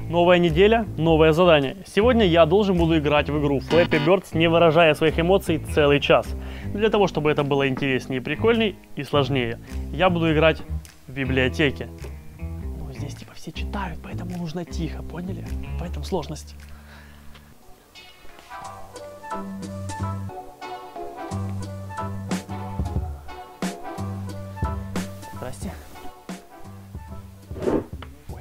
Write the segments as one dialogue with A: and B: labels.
A: Новая неделя, новое задание. Сегодня я должен буду играть в игру Flappy Birds, не выражая своих эмоций целый час. Для того, чтобы это было интереснее и прикольней, и сложнее, я буду играть в библиотеке. Ну, здесь типа все читают, поэтому нужно тихо, поняли? В этом сложность. Здрасте. Ой.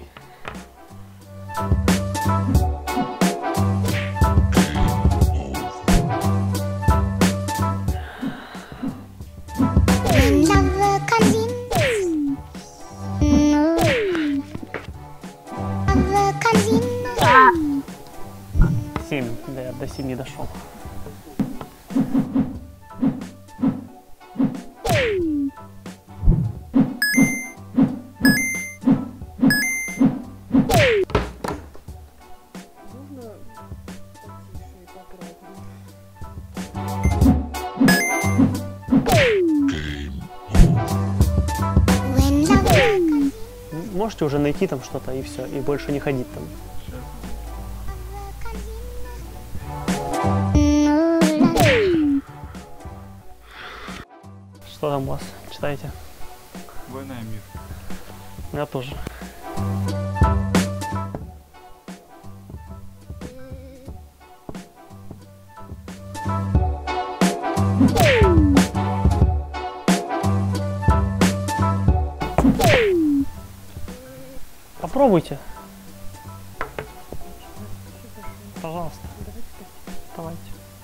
A: Семь, да, я до 7 дошел. Можете уже найти там что-то и все, и больше не ходить там. Что там у вас? Читаете?
B: «Война и мир».
A: Я тоже. Попробуйте. Пожалуйста. Давайте.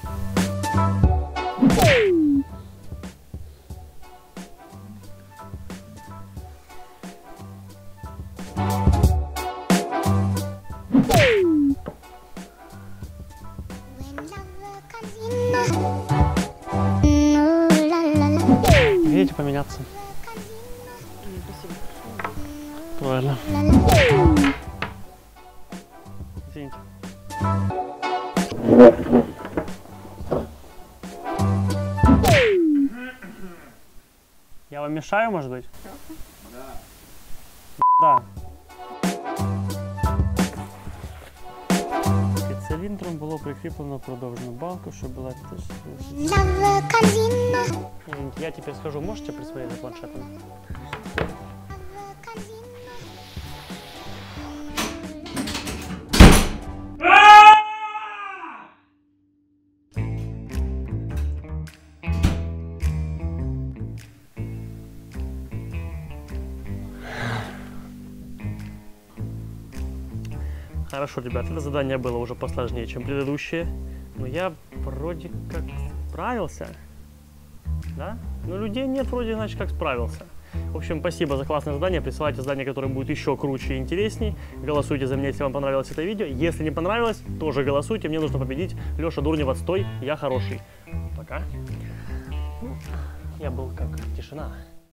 A: Видите, поменяться. Правильно. Извините. Я вам мешаю, может быть? Да. Під циліндром було прикріплено продовжену балку, щоб була... Я теперь скажу, можете присмотреть за планшетом? Хорошо, ребят, это задание было уже посложнее, чем предыдущее, но я вроде как справился, да? Но людей нет, вроде, значит, как справился. В общем, спасибо за классное задание, присылайте задание, которое будет еще круче и интересней, голосуйте за меня, если вам понравилось это видео, если не понравилось, тоже голосуйте, мне нужно победить. Леша Дурнев, отстой, я хороший. Пока. Я был как тишина.